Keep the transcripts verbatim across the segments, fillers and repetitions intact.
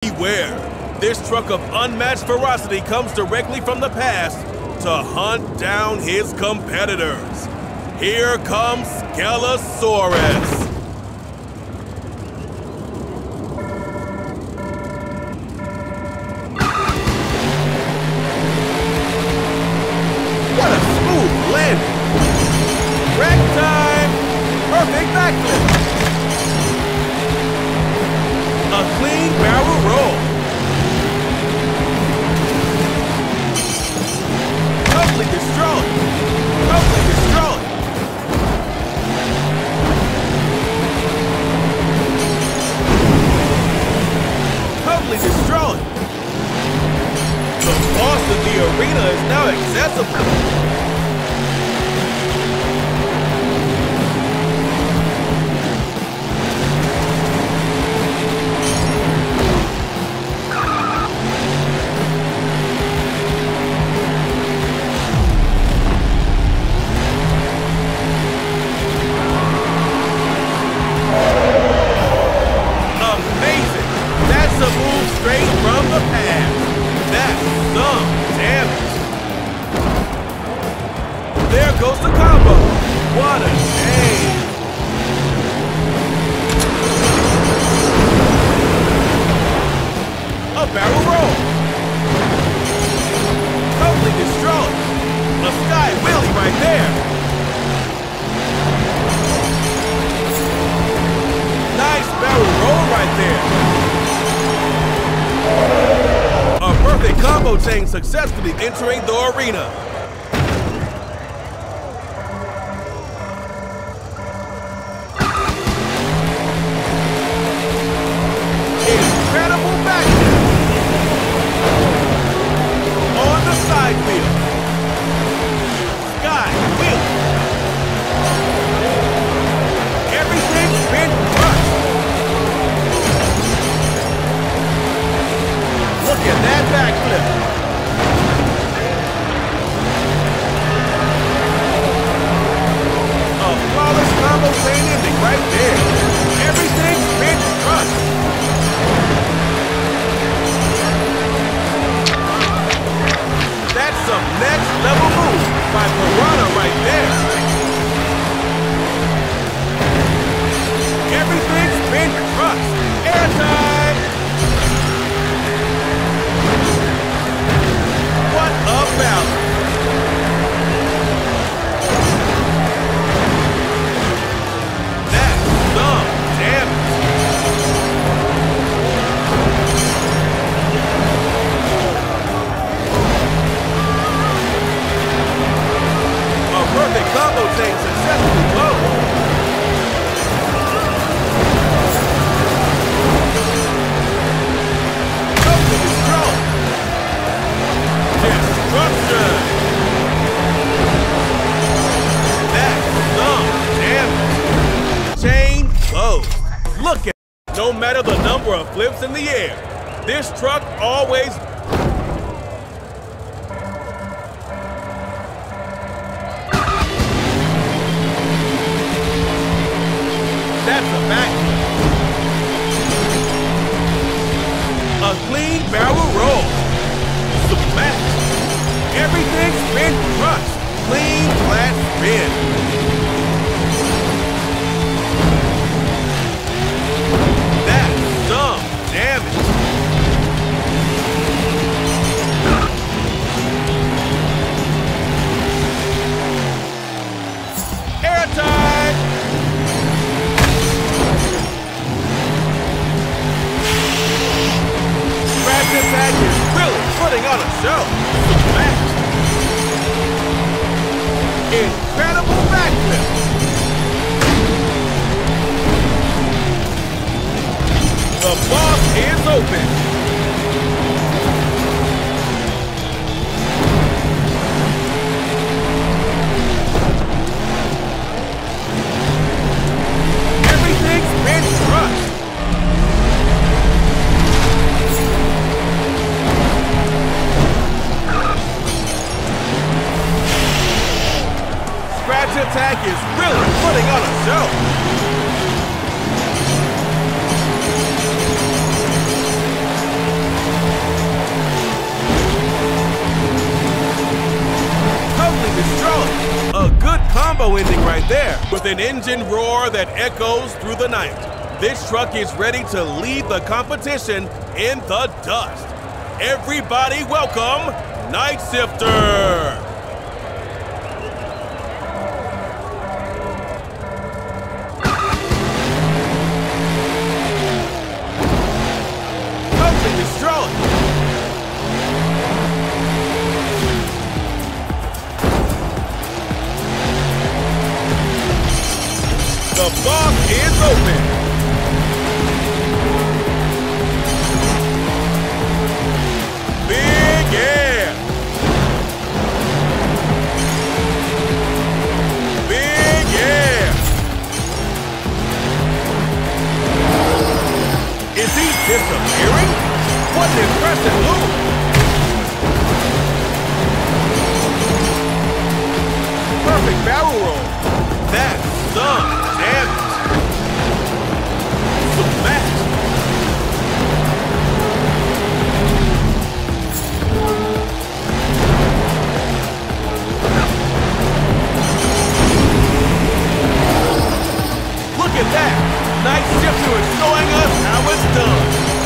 beware. This truck of unmatched ferocity comes directly from the past to hunt down his competitors. Here comes Skelosaurus. What a smooth landing! Wreck time! Perfect backflip! A clean barrel roll! Totally destroyed! Totally destroyed! Totally destroyed! The boss of the arena is now accessible! Straight from the past. That's some damage. There goes the combo. What a shame. A barrel roll. Totally destroyed. A sky wheelie right there. Nice barrel roll right there. A perfect combo chain successfully entering the arena. Incredible backflip. On the side wheel. Sky wheel. Everything's been crushed. Look at that backflip. A flawless combo chain ending right there. Everything's been crushed. That's some next level move by Piranha right there. Everything's been crushed. Airtime. What a balance! That's some damage! A perfect combo chain successfully closed! Totally destroyed! Destruction! That's some damage! Chain closed. Look at it. No matter the number of flips in the air, this truck always... That's a backflip. A clean barrel roll. Smash. Everything's been crushed. Clean flat spin. That's some damage. Airtime. Scratch Impact is really putting on a show. Smash. Incredible backflip. The boss is open. Everything's been crushed. demo ending right there. With an engine roar that echoes through the night, this truck is ready to lead the competition in the dust. Everybody welcome Night Sifter! The box is open. Big air. Big air. Is he disappearing? What an impressive move. Perfect barrel roll. That's some damage. Smash. Look at that. Night Sifter is showing us how it's done.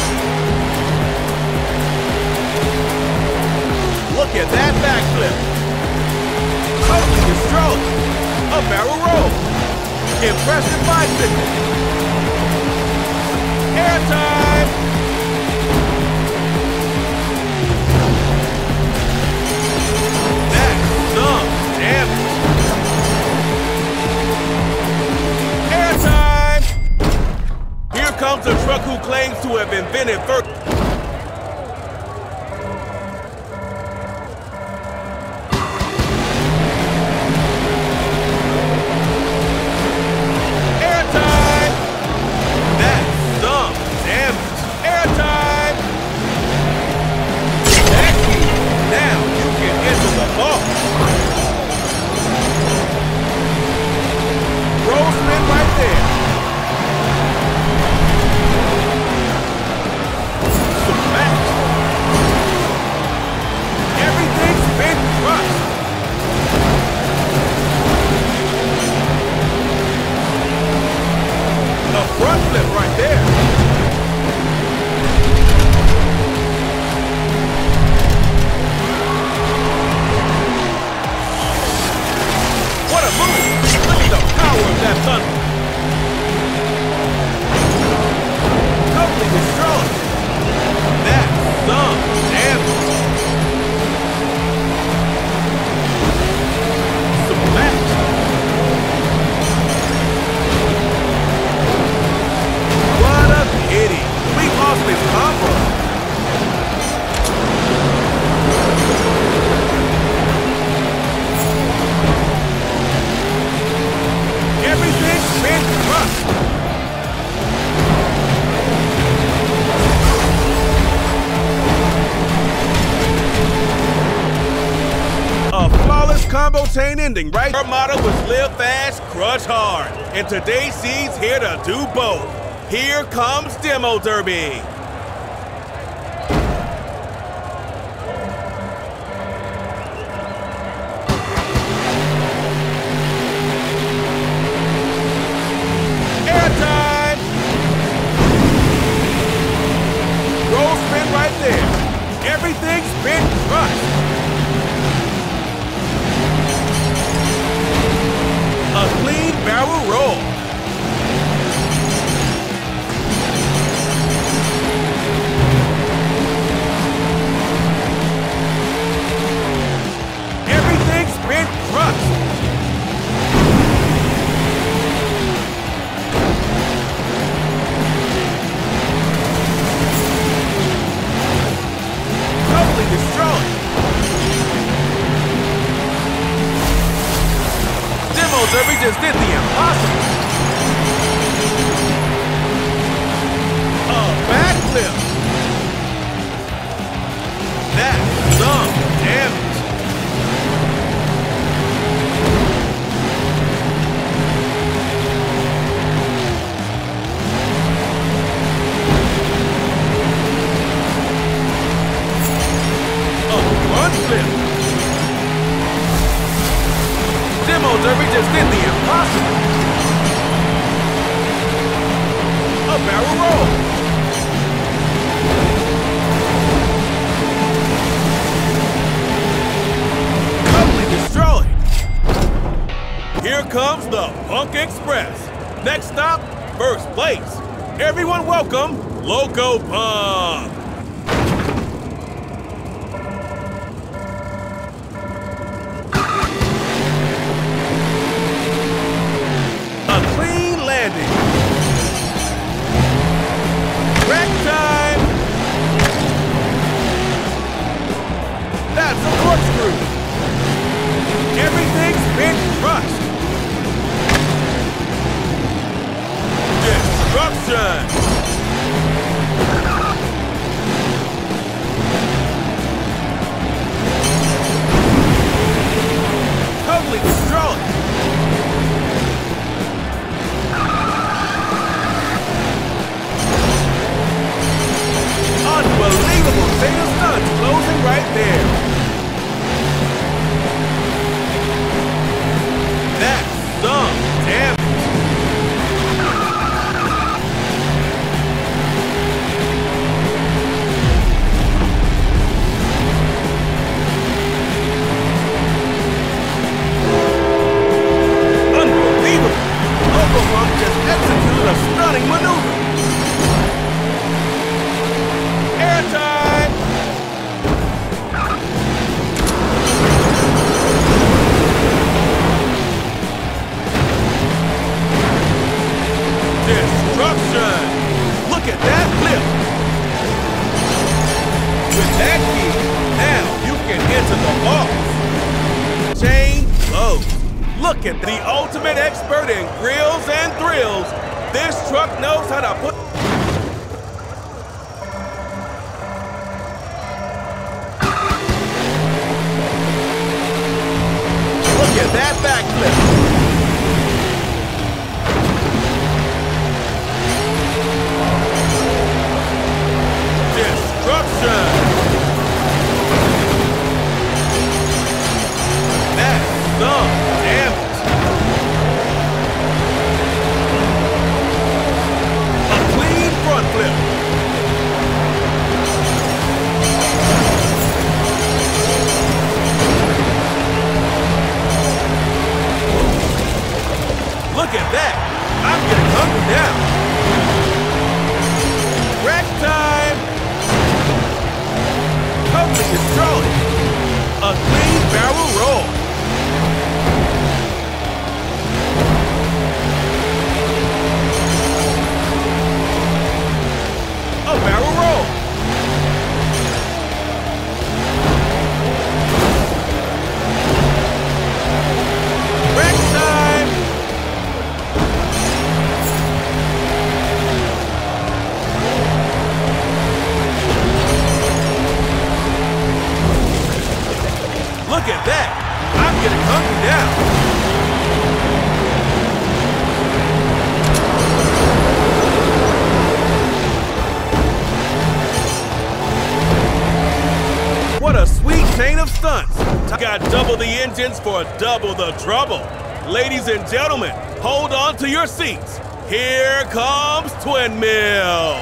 Look at that backflip. Totally destroyed. A barrel roll. Impressive bicycle. Airtime. That's some damage. Airtime. Here comes a truck who claims to have invented first. Combo chain ending, right? Her motto was live fast, crush hard. And today she's here to do both. Here comes Demo Derby. Airtime! Roll spin right there. Everything's been crushed. A clean barrel roll. Everything's been crushed. Totally destroyed. Demo Derby just did the impossible. A backflip. That's some damage. A front flip. Demo Derby just did the comes the Punk Express. Next stop, first place. Everyone welcome Loco Punk. A clean landing. Wreck time. That's a corkscrew. Everything's been crushed. Destruction. Totally destroyed. Unbelievable chain of stunts closing right there. That's some damage. Unbelievable. Loco Punk just executed a stunning maneuver. Airtime. Destruction! Look at that flip! With that key, now you can enter the box. Chain closed. Look at the ultimate expert in grills and thrills. This truck knows how to put... Look at that backflip. Destruction! That's some damage. A clean front flip. Look at that! I'm getting hungry now. Wreck time! Totally destroyed. A clean barrel roll. A barrel roll. Wreck time. Look at that! I'm getting hungry now. What a sweet chain of stunts. Got double the engines for double the trouble. Ladies and gentlemen, hold on to your seats. Here comes Twin Mill.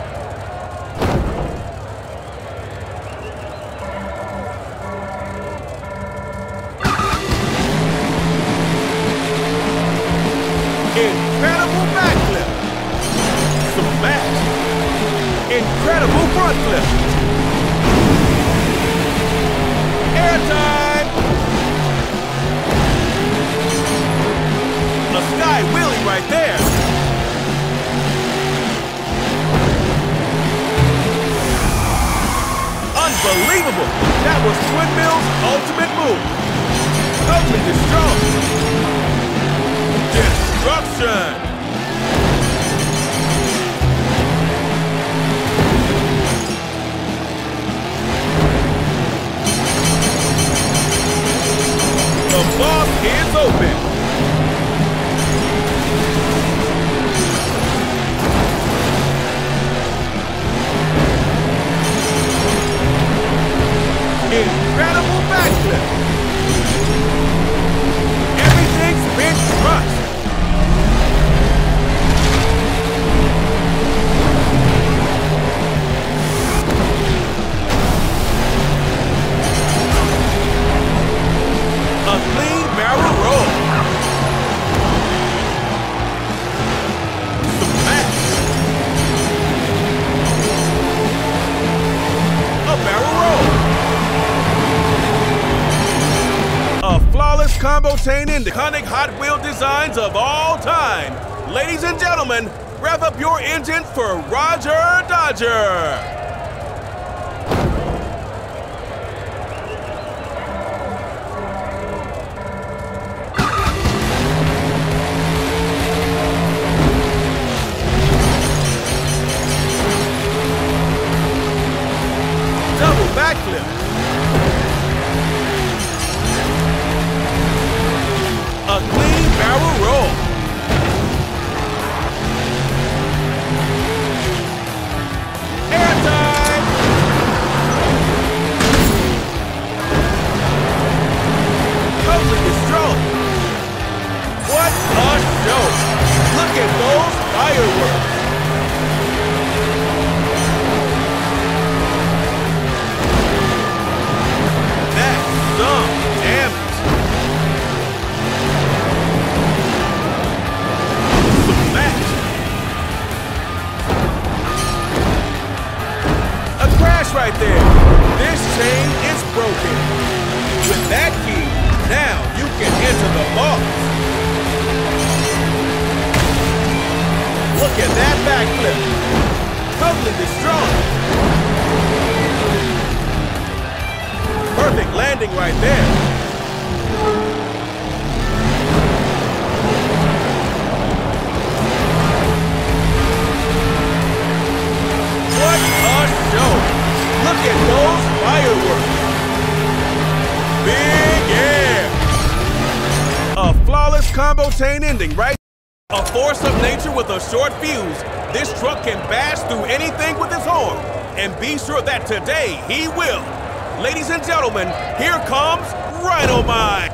Incredible backflip. Smash. Incredible front flip. Airtime. A sky wheelie right there. Unbelievable. That was Twin Mill's ultimate move. Totally destroyed. Destruction! The boss is open! Incredible backflip! Everything's been crushed! A clean barrel roll. combo chain in the iconic Hot Wheel designs of all time. Ladies and gentlemen, rev up your engines for Roger Dodger. Double backflip. A clean barrel roll. Airtime. Totally destroyed. What a show. Look at those fireworks. Some damage. Smash. A crash right there. This chain is broken. With that key, now you can enter the vault. Look at that backflip. Totally destroyed. Perfect landing right there. What a show! Look at those fireworks. Big air. A flawless combo chain ending, right? A force of nature with a short fuse. This truck can bash through anything with his horn. And be sure that today he will. Ladies and gentlemen, here comes Rhino Mine.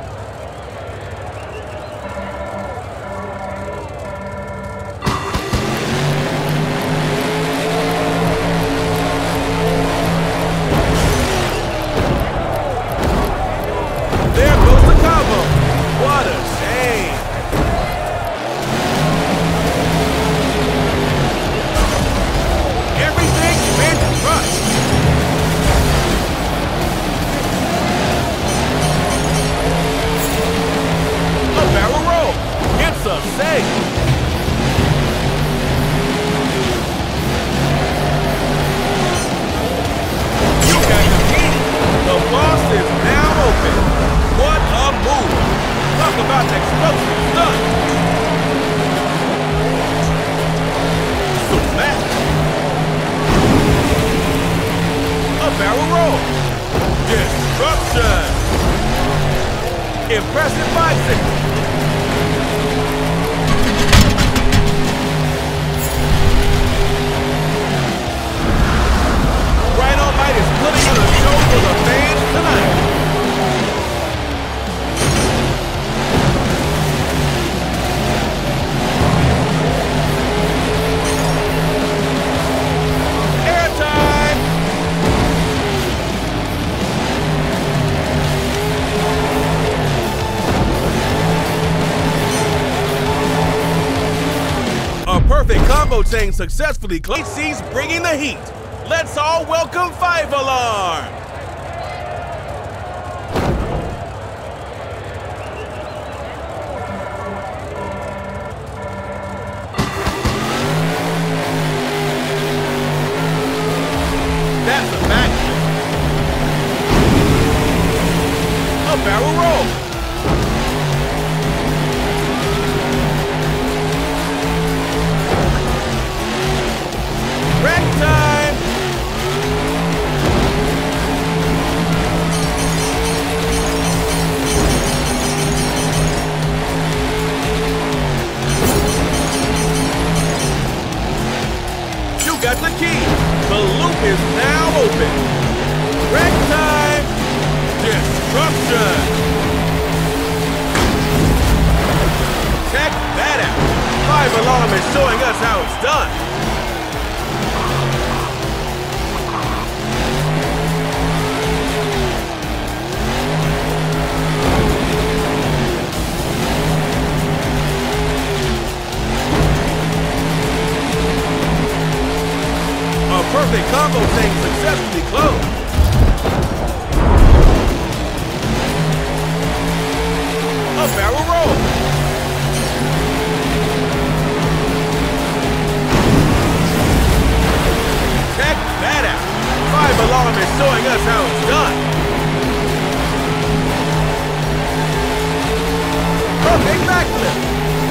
There goes the combo. What a shame. Everything's been crushed. Barrel roll. It's a save. You got the key. The boss is now open. What a move. Talk about the explosive stunt. Smash. A barrel roll. Destruction. Impressive bicycle. Rhino Mine is putting on a show for the fans tonight. Airtime! A perfect combo chain successfully clean. C's bringing the heat. Let's all welcome Five Alarm. That's a backflip. A barrel roll. Rack time. You got the key. The loop is now open. Rack time. Destruction. Harlem is showing us how it's done. Perfect backflip.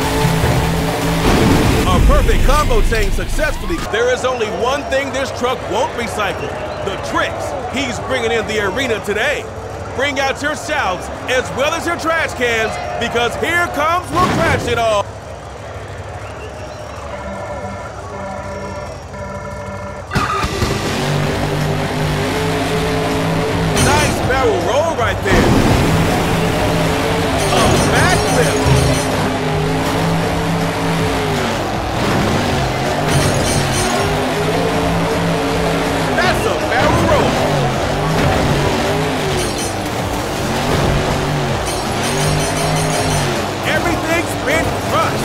A perfect combo chain successfully. There is only one thing this truck won't recycle: the tricks he's bringing in the arena today. Bring out your shouts as well as your trash cans, because here comes We'll Crash It All. Nice barrel roll right there. A backflip. That's a barrel roll. Everything's been crushed.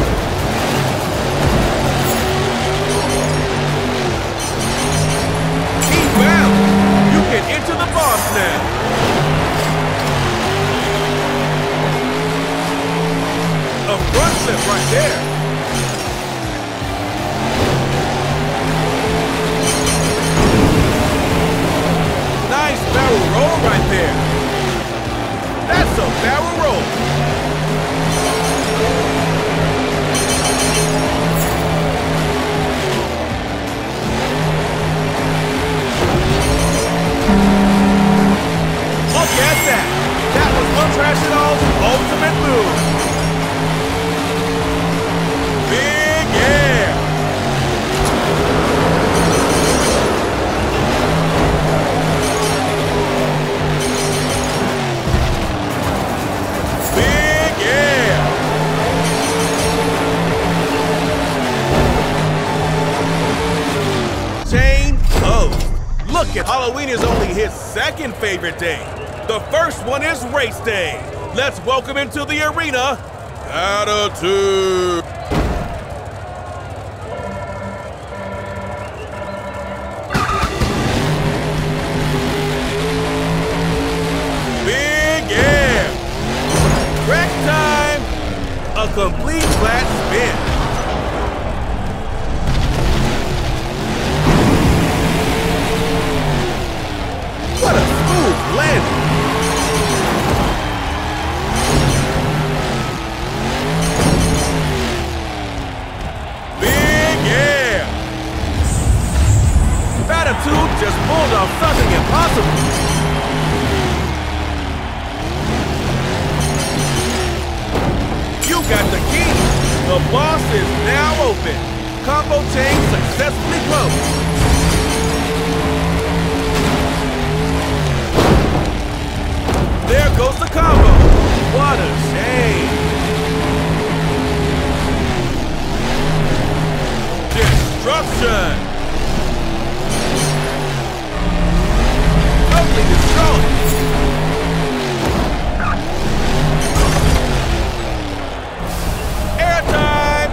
Keep bound. You can enter the boss now. A front flip right there. Nice barrel roll right there. That's a barrel roll. Look at that. That was We'll Crash It All's ultimate move. Big air. Big air. Chain closed. Look at Halloween is only his second favorite day. The first one is race day. Let's welcome into the arena, Attitude. Big air. Track time. A complete flat spin. What a smooth landing. Attitude just pulled off something impossible. You got the key. The boss is now open. Combo chain successfully closed. There goes the combo. What a shame. Destruction. Totally destroyed. Airtime.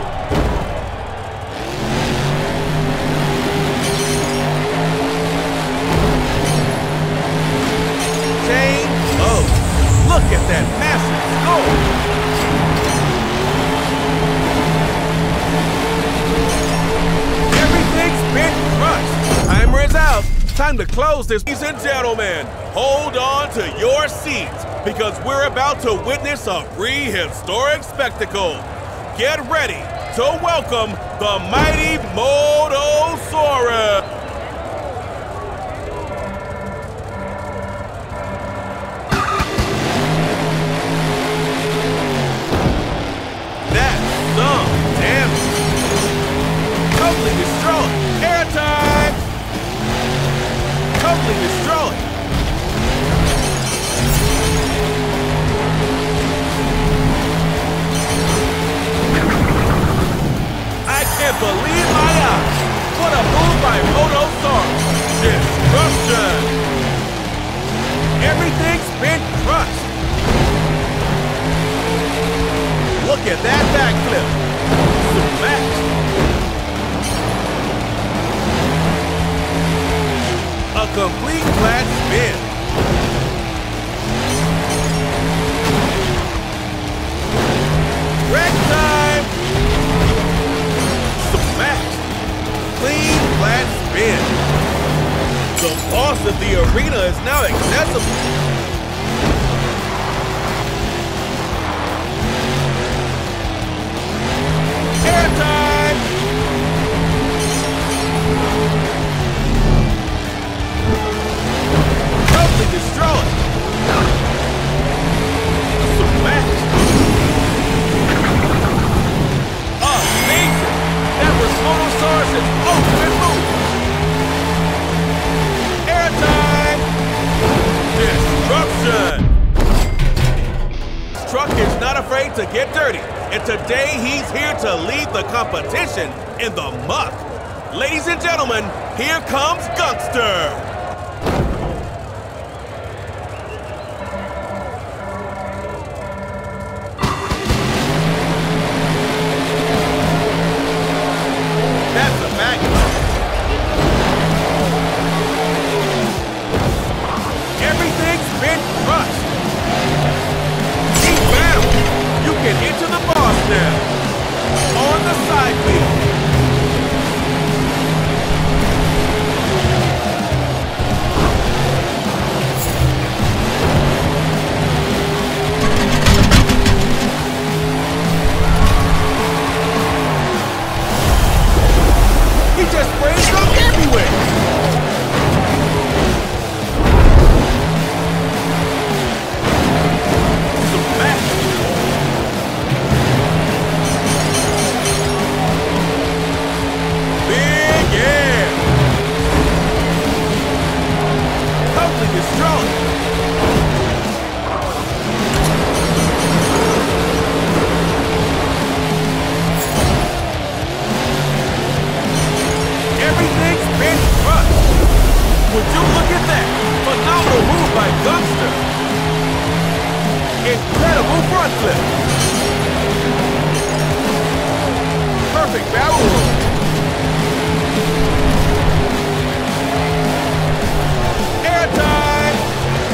Chain closed. Look at that massive score. Everything's been crushed. Timer is out. Time to close this. Ladies and gentlemen, hold on to your seats, because we're about to witness a prehistoric spectacle. Get ready to welcome the mighty Motosaurus. That's some damage. Totally destroyed. Airtime. Totally destroyed. I can't believe my eyes. What a move by Motosaurus. Destruction. Everything's been crushed. Look at that backflip. Smash. A complete flat spin. Wreck time. Smash. Clean flat spin. The boss of the arena is now accessible. Airtime! Totally destroyed. Smash. Amazing! That was Motosaurus' ultimate move. Airtime! Destruction! Truck is not afraid to get dirty, and today he's here to lead the competition in the muck. Ladies and gentlemen, here comes Gunkster! That's a magnet. Everything's been crushed. He's bound. You can enter the boss now. On the side wheel. He just sprays them everywhere. Smash. Big air. Totally destroyed. Everything's been crushed. Would you look at that? Phenomenal move by Gunkster. Incredible front flip. Perfect barrel roll. Airtime.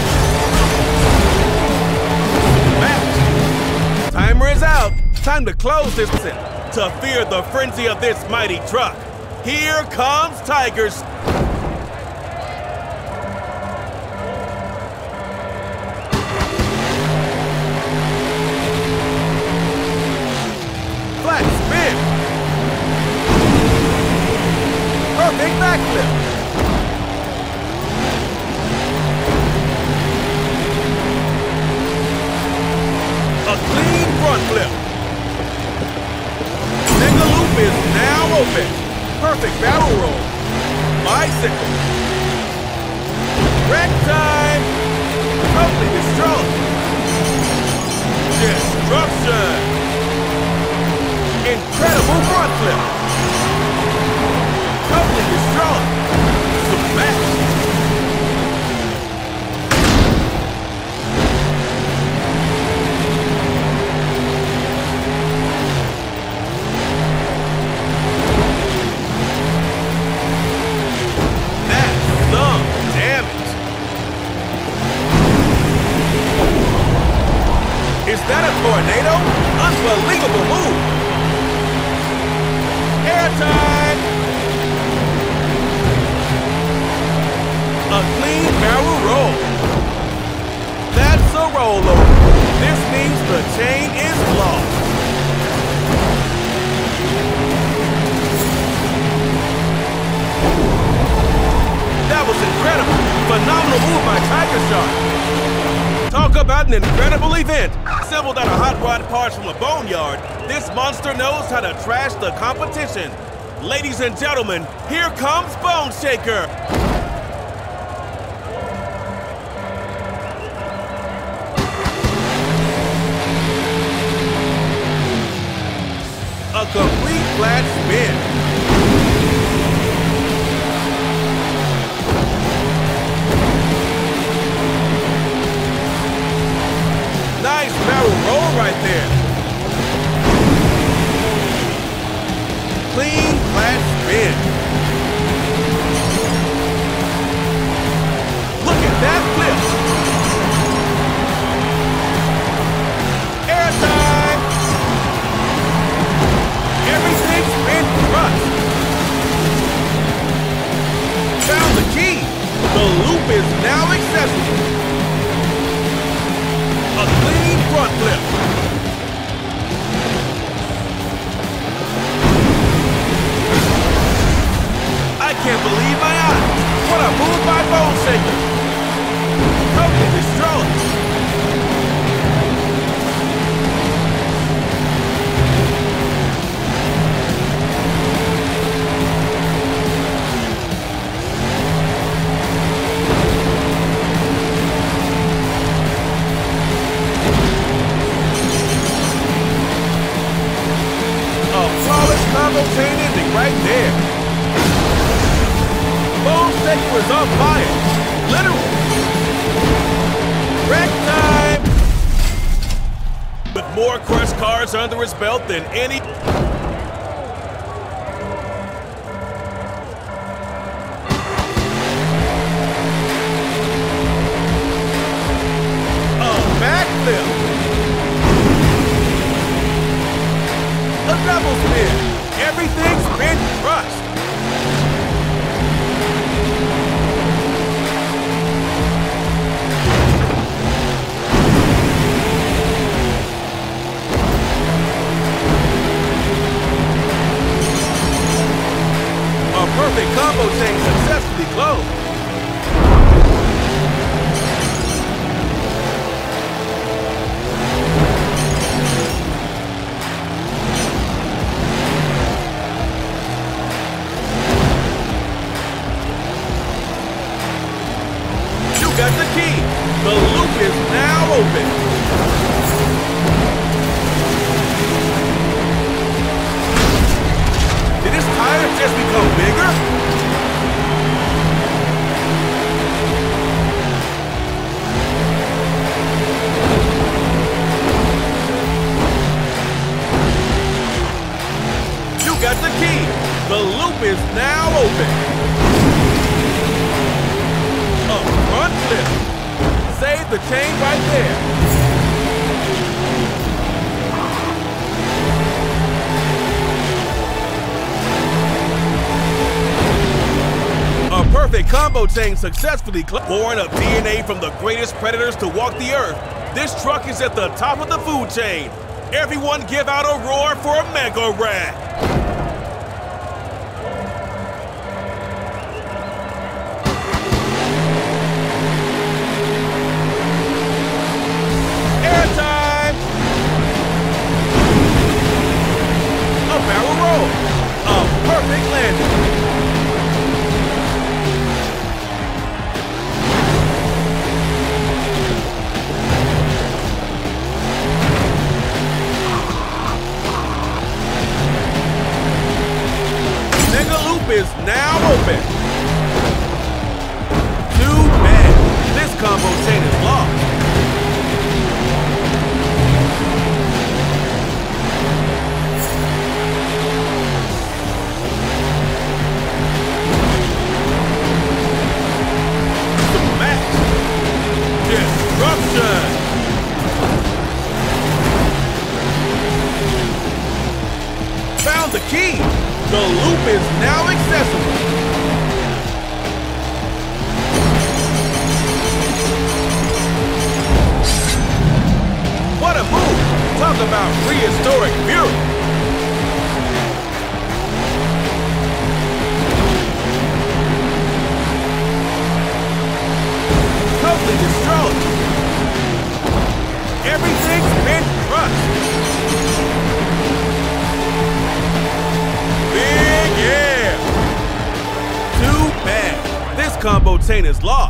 Match. Timer is out. Time to close this to fear the frenzy of this mighty truck. Here comes Tigers. Flat spin. Perfect backflip. A clean front flip. Mega loop is now open. Perfect barrel roll. Bicycle. Wreck time. Totally destroyed. Destruction. Incredible front flip. Totally destroyed. Smash. Is that a tornado? Unbelievable move! Airtime! A clean barrel roll. That's a rollover. This means the chain is lost. That was incredible. Phenomenal move by Tiger Shark. Talk about an incredible event. Assembled out of hot rod parts from a boneyard, this monster knows how to trash the competition. Ladies and gentlemen, here comes Bone Shaker. A complete flat spin. Nice barrel roll right there. Clean flat spin. Look at that flip. Airtime. Everything's been crushed. loop is now accessible. A clean front flip. I can't believe my eyes. What a move by Bone Shaker. Totally destroyed. Combo chain ending right there. Bone Shaker was on fire. Literally. Wreck time! With more crush cards under his belt than any... A backflip. A double spin. Everything's been crushed. A perfect combo chain successfully closed. Got the key. The loop is now open. Did his tire just become bigger? You got the key. The loop is now open. Front flip. Save the chain right there. A perfect combo chain successfully born of D N A from the greatest predators to walk the earth. This truck is at the top of the food chain. Everyone give out a roar for a Mega Rack. Perfect landing. Mega Loop is now open. Too bad. This combo chain is lost. Disruption! Found the key! The loop is now accessible! What a move! Talk about prehistoric fury! Totally destroyed! Everything's been crushed! Big air! Too bad! This combo chain is lost!